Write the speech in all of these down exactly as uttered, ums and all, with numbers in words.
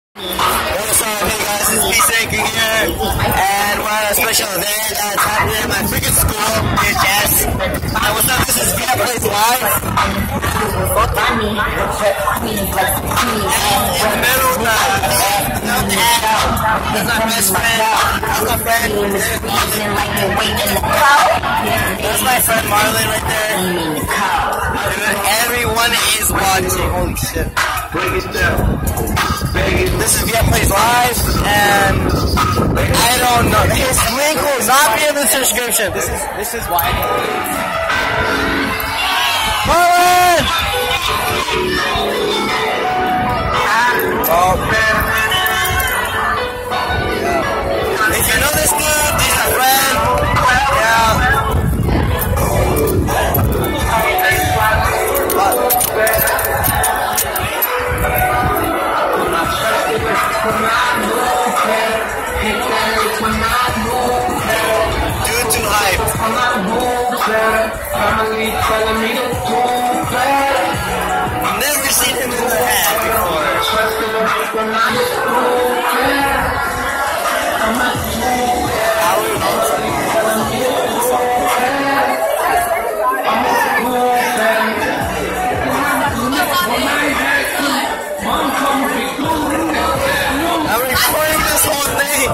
What's up, hey guys, it's P-Sanky here, and we're at a special event that's happening at my freaking school, H S. And what's up, this is Via Plays Live. In the middle of the that's my best friend, that's my friend, that's my friend Marlon right there. Everyone is watching, holy shit. This is Via Plays Live, and I don't know. His link will not be in the description. This is this is why. Marlon! Oh man! If you know this dude, he's a friend. Yeah. Dude, too hype. I've never seen him in the hat I'm recording this whole thing.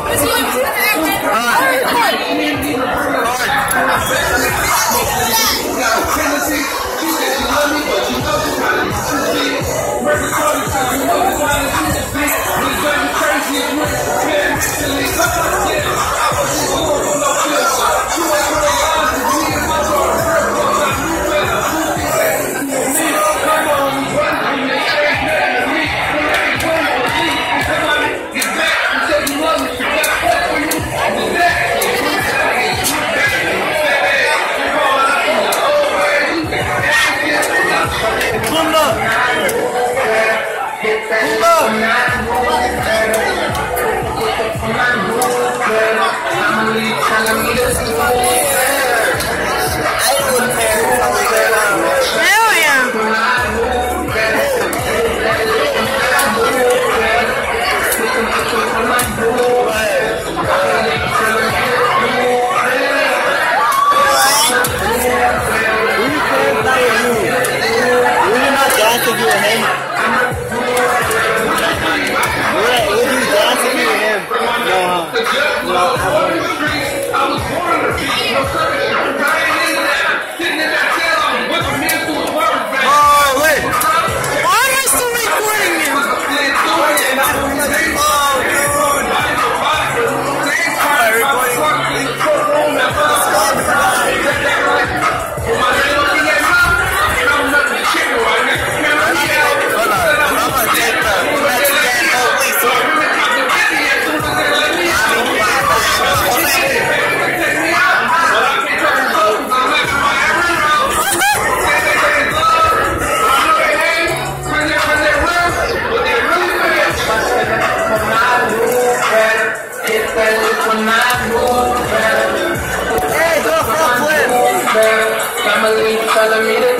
Family telling me to